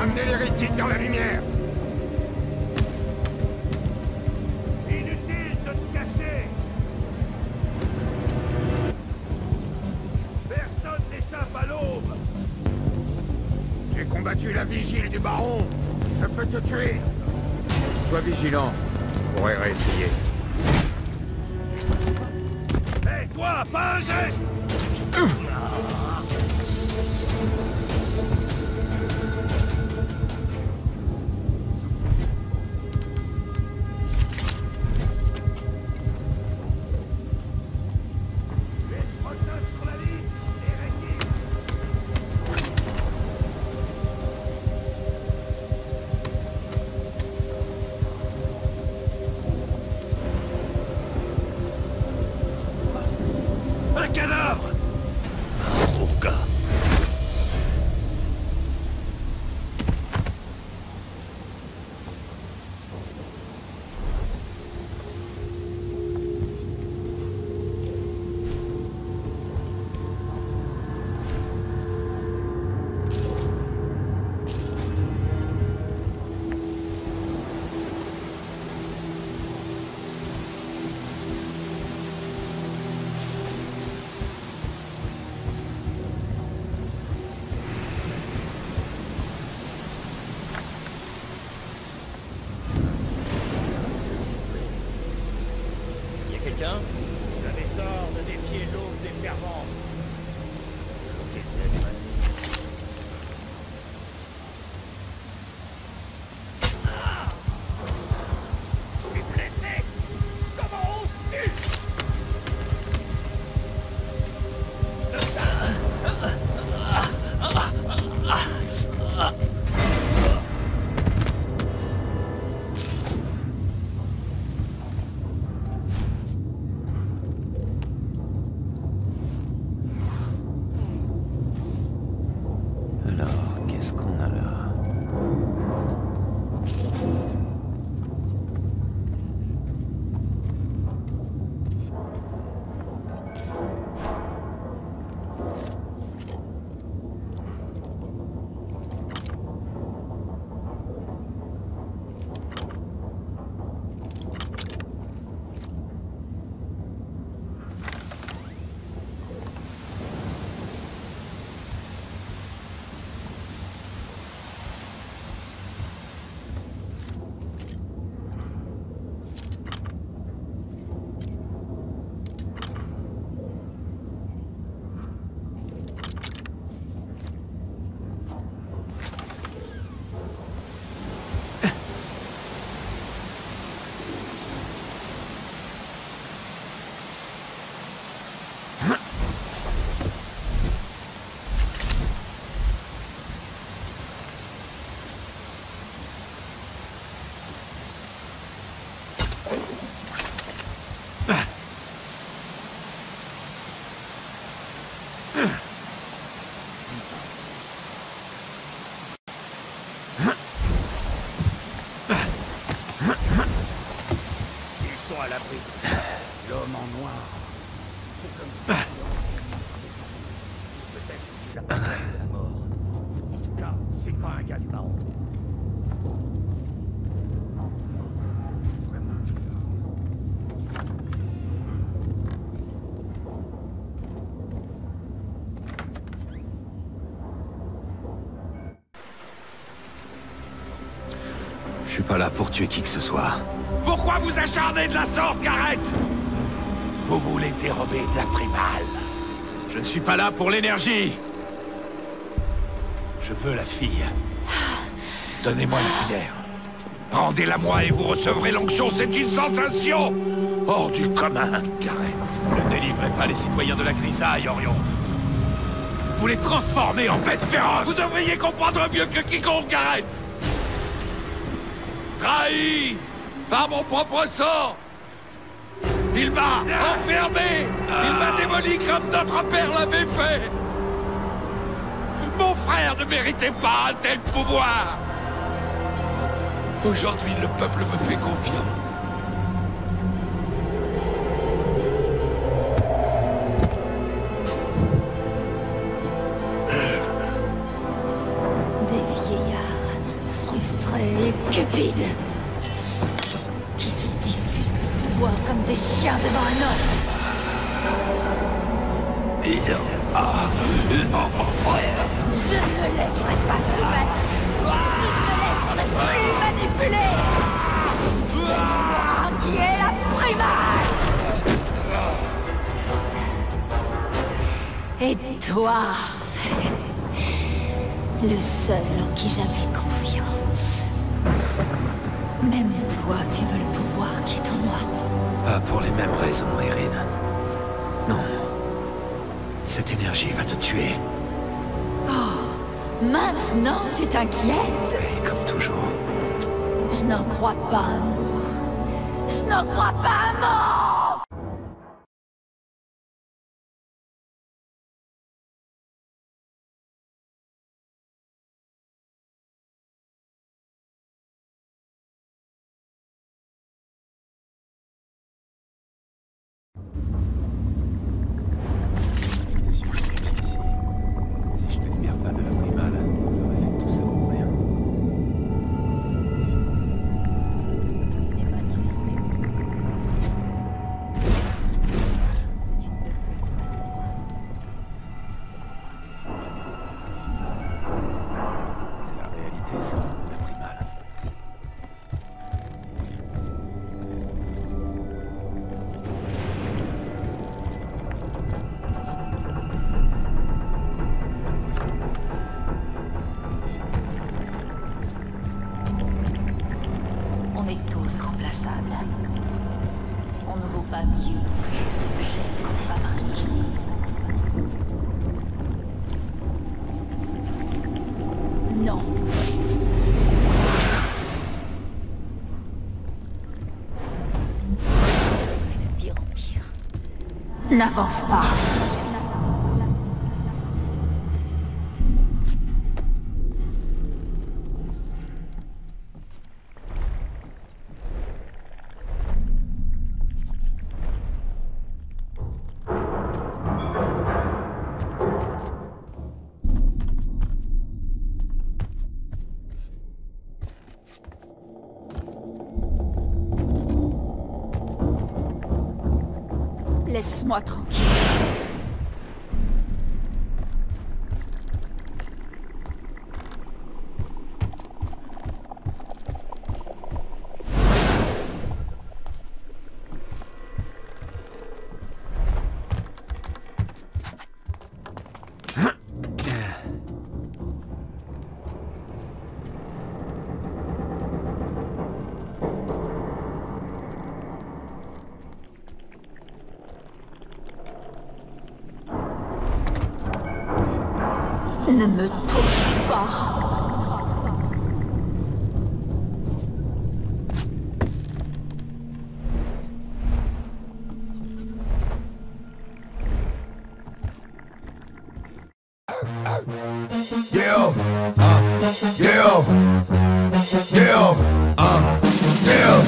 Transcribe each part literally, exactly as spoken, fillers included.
Amenez l'hérétique dans la lumière. Inutile de se cacher. Personne n'échappe à l'aube. J'ai combattu la vigile du baron. Je peux te tuer. Sois vigilant. Je pourrais réessayer. Hé, toi, pas un geste. Un cadavre! Mon gars! Quelqu'un? Vous avez tort de défier l'aube des fervents. Je suis blessé. Comment oses-tu? Alors, qu'est-ce qu'on a là? Ils sont à l'abri. L'homme en noir. C'est comme ça. Peut-être qu'il a pas peur de la mort. En tout cas, c'est pas un gars du baron. Vraiment, je Je suis pas là pour tuer qui que ce soit. Pourquoi vous acharnez de la sorte, Garrett? Vous voulez dérober la primale. Je ne suis pas là pour l'énergie. Je veux la fille. Donnez-moi la pierre. Rendez-la-moi et vous recevrez l'onction, c'est une sensation hors du commun, Garrett. Ne délivrez pas les citoyens de la grisaille, Orion. Vous les transformez en bêtes féroces. Vous devriez comprendre mieux que quiconque, Garrett. Trahi par mon propre sang. Il m'a enfermé. Il m'a démoli comme notre père l'avait fait. Mon frère ne méritait pas un tel pouvoir. Aujourd'hui, le peuple me fait confiance. Des vieillards. cupides qui se disputent le pouvoir comme des chiens devant un os. Je ne me laisserai pas soumettre. Je ne me laisserai plus manipuler. C'est moi qui ai la primale. Et toi, le seul en qui j'avais confiance. Même toi, tu veux le pouvoir qui est en moi. Pas pour les mêmes raisons, Erin. Non. Cette énergie va te tuer. Oh, maintenant tu t'inquiètes? Et comme toujours. Je n'en crois pas un mot. Je n'en crois pas un mot! On est tous remplaçables. On ne vaut pas mieux que les objets qu'on fabrique. Non. Et de pire en pire. N'avance pas. Laisse-moi tranquille. Ne me touche pas. Yeah, uh, yeah, yeah, uh, yeah.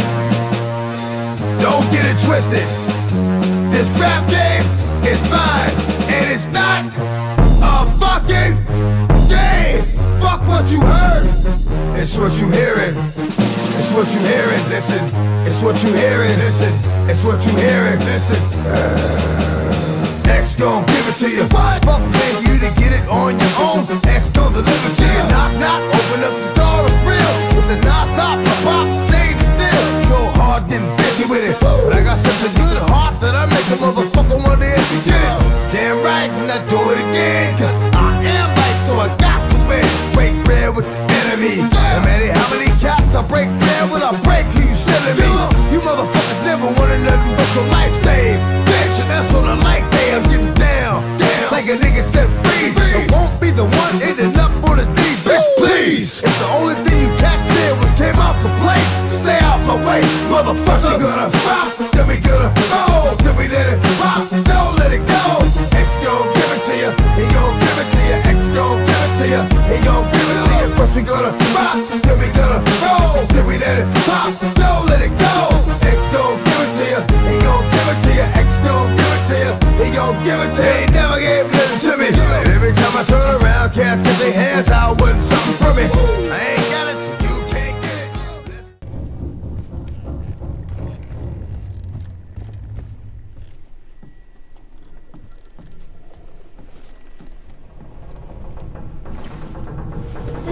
Don't get it twisted. This rap game is mine, and it's not a fucking game. Fuck what you heard. It's what you hearing. It's what you hearing. Listen. It's what you hearing. Listen. It's what you hearing. Listen. Uh, X gon' give it to you. What? Fuck man, you to get it on your own. X gon' deliver to you. Knock knock. Open up the door. It's real. With the non-stop pop, staying still. Go hard then busy with it. But I got such a good heart that I make a motherfucker wanna execute it. Damn right, and I do it again. Cause I am right, so I got to win. Break bread with the enemy. No matter how many cats I break bread with, I break who you selling me. You motherfuckers never wanted nothing but your life saved. Bitch, and that's on a light day, I'm getting down. Down. Like a nigga said freeze. It won't be the one ending up on his knees. Bitch, please. If the only thing you cats did was came out to play, stay out my way, motherfucker. Gonna pop, then we gonna roll, then we let it pop, don't let it go. X gon' give it to you, he gon' give it to you. X gon' give it to you, he gon' give it to you. First we gonna pop, then we gonna roll, then we let it pop, don't let it go. X gon' give it to you, he gon' give it to you. X gon' give it to you, he gon' give it to you. He never gave nothing to me, and every time I turn around, cats get their hands out, want something from me. I ain't got it, so you can't get it.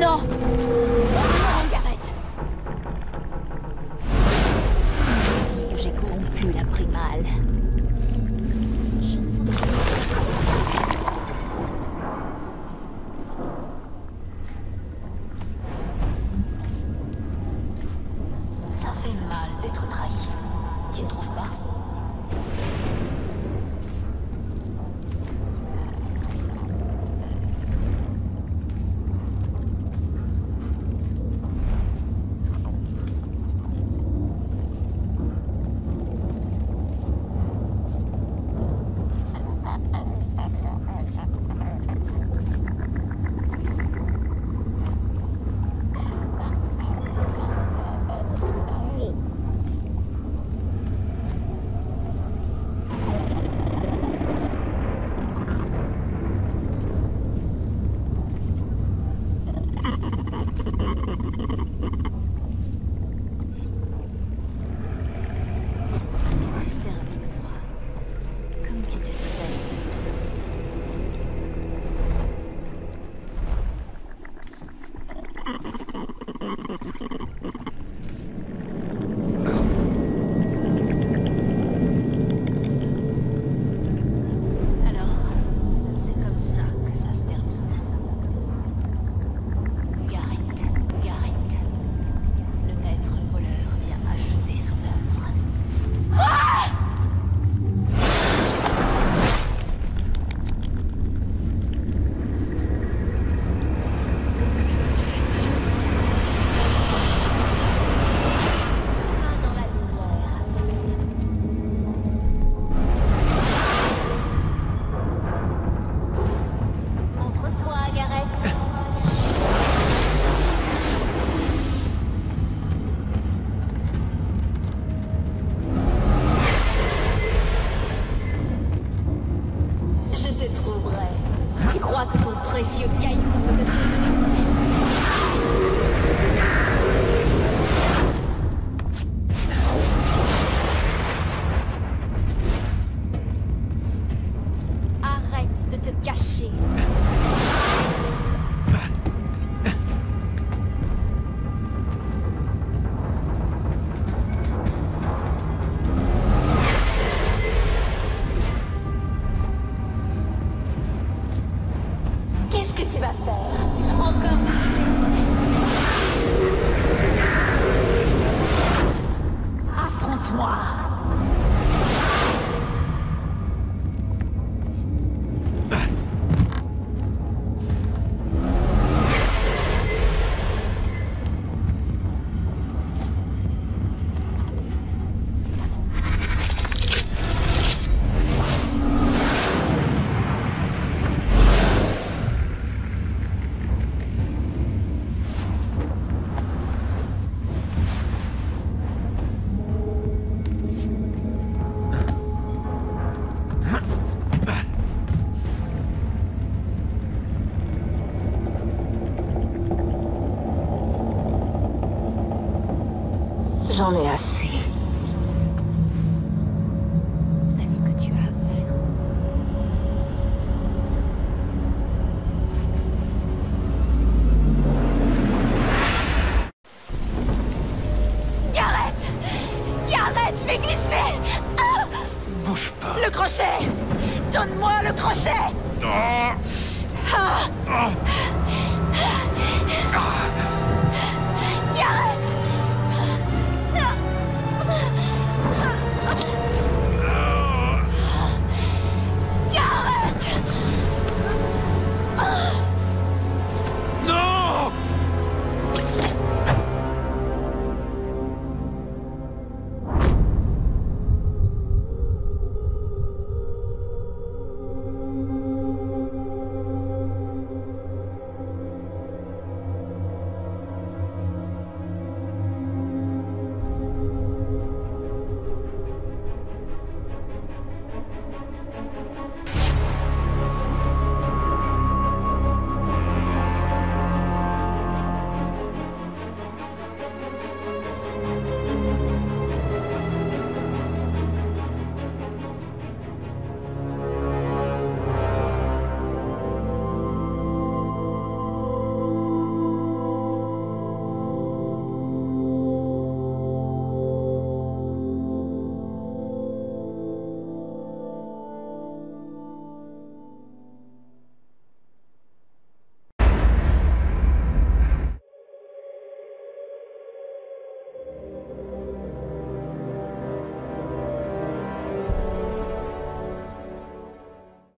Non! Non, Gareth! Que j'ai corrompu la primale. Je ne voudrais pas. Ça fait mal d'être trahi. Tu ne trouves pas? Tu crois que ton précieux caillou peut te sauver? Arrête de te cacher. Qu'est-ce que tu vas faire? Encore me tuer? Affronte-moi! J'en ai assez.